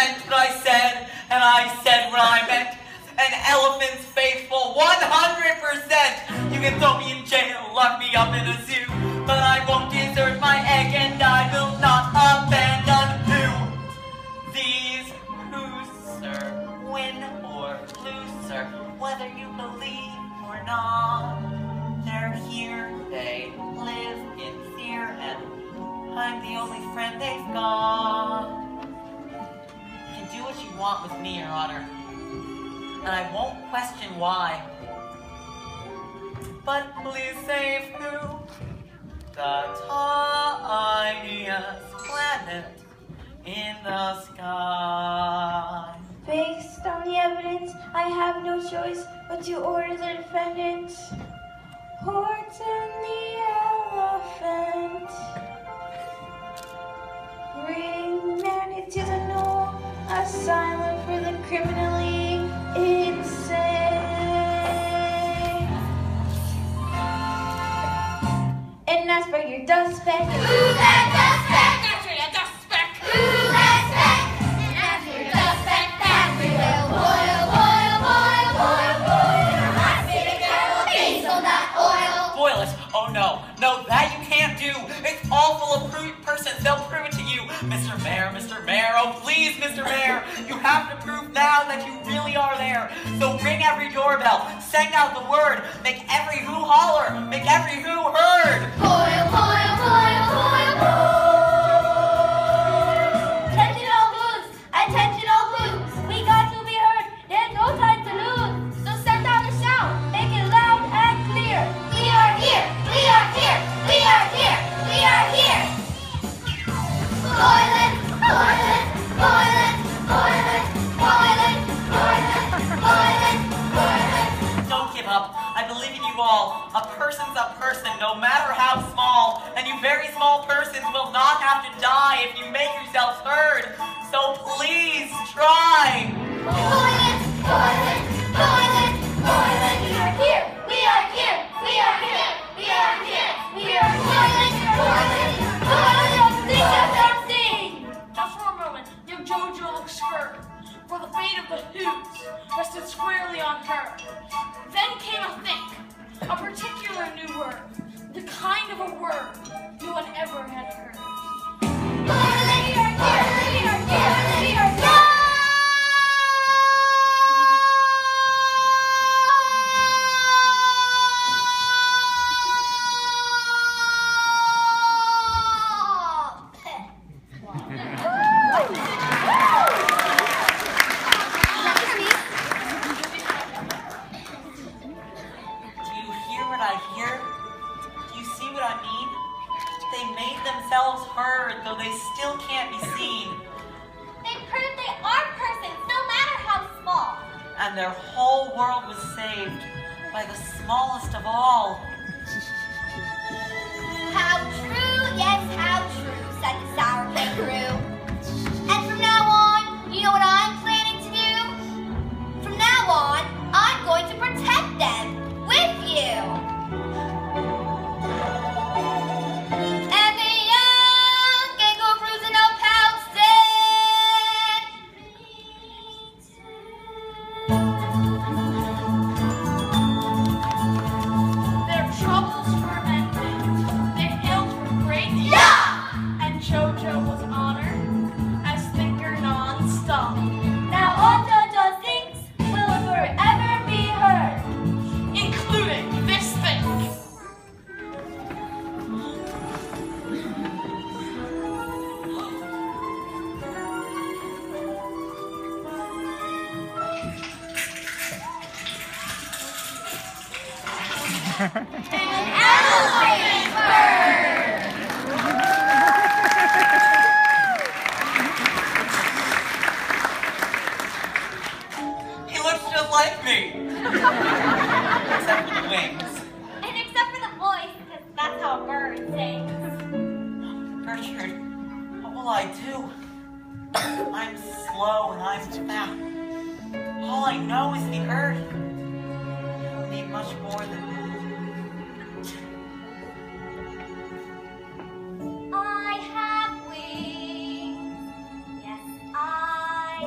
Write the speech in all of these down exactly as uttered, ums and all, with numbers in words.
meant what I said, and I said what I meant. An elephant's faithful, one hundred percent. You can throw me in jail, lock me up in a zoo, but I won't desert my egg, and I will not abandon who? These who's, sir, win or lose, sir, whether you believe or not. They're here, they live in fear, and I'm the only friend they've got. You can do what you want with me, Your Honor, and I won't question why. But please save who? The tiniest planet in the sky. Based on the evidence, I have no choice but to order the defendant. Horton the elephant. Remanded to the knoll, asylum for the criminally insane. And as for your dust speck, who's that dust speck? That's for your dust speck. Who's that speck? And as for your dust speck, that will boil, boil, boil, boil, boil. I say the kettle of hazelnut oil. Boil it? Oh no, no, that you can't do. It's all full of proved persons. They'll prove it to you, Mister Mayor, Mister Mayor. Oh please, Mister Mayor, you have to prove now that you really are there. So ring every doorbell, send out the word, make every who holler, make every who heard. Boil, boil, boil, boil, boil. Attention all who's, attention all who's. We got to be heard. There's no time to lose. So send out a shout, make it loud and clear. We are here, we are here, we are here, we are here. Boil it, boil it, boil it, boil it, boil it, boil it, boil it, boil it. Don't give up. I believe in you all. A person's a person, no matter how small. And you very small persons will not have to die if you make yourselves heard. So please try. Boil it, boil it, boil it, boil it. We are here, we are here, we are here, we are here, we are boiling, boiling, boiling. Sing us our sing. Just for a moment, young Jojo looks hurt, for the fate of the Hoots rested squarely on her. Then came a think, a particular new word, the kind of a word no one ever had heard. Boiling, we are here, we are here, we are here. Though they still can't be seen. They prove they are persons, no matter how small. And their whole world was saved by the smallest of all. How true, yes, how true, said the sour kangaroo. And from now on, you know what I'm planning to do? From now on, I'm going to protect them with you. An elephant bird! He looks just like me. Except for the wings. And except for the voice, because that's how a bird sings. Gertrude, what will I do? I'm slow and I'm fat. All I know is the earth. You'll need much more than I have wings. Yes, I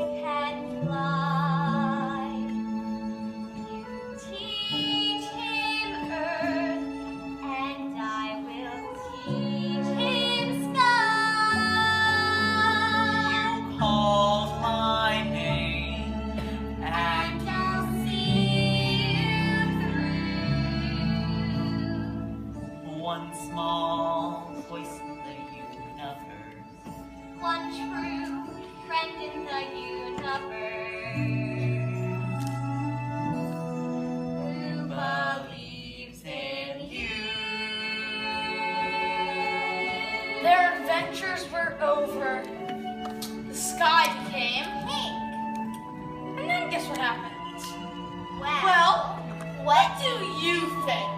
became pink. And then guess what happened? Wow. Well, what do you think?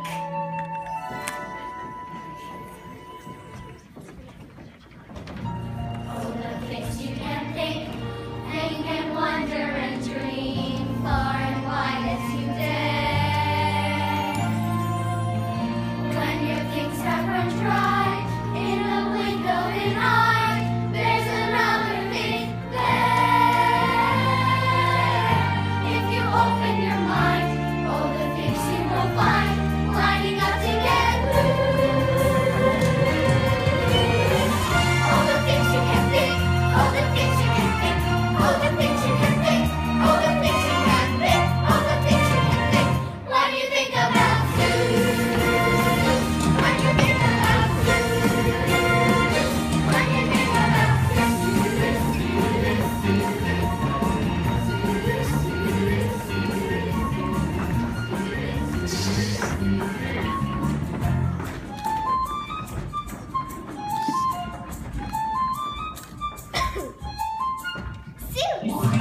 Oh, the things you can think, and you can wonder and dream far and wide as you dare. When your things have run dry, in a blink of an eye, there's another thing there. If you open your mind, all the things you will find lining up together. All the things you can think, all the things you can think, all the things you can think, all the things you can think, all the things you can think. When you think about Zeus, when you think about Zeus, when you think about Zeus.